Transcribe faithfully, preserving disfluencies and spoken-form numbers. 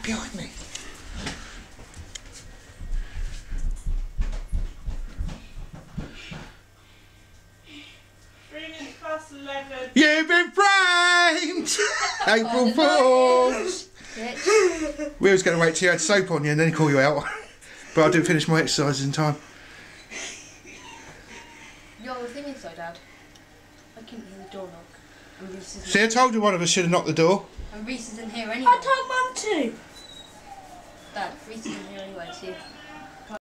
get behind me. Three minutes past eleven. You've been framed! April Fools! We was going to wait till you had soap on you and then call you out. But I didn't finish my exercises in time. Yo, the thing is though, Dad, I couldn't hear the door knock. And Reese isn't See, I told you one of us should have knocked the door. And Reese isn't here anyway. I told Mum to. Dad, Reese isn't here anyway, see?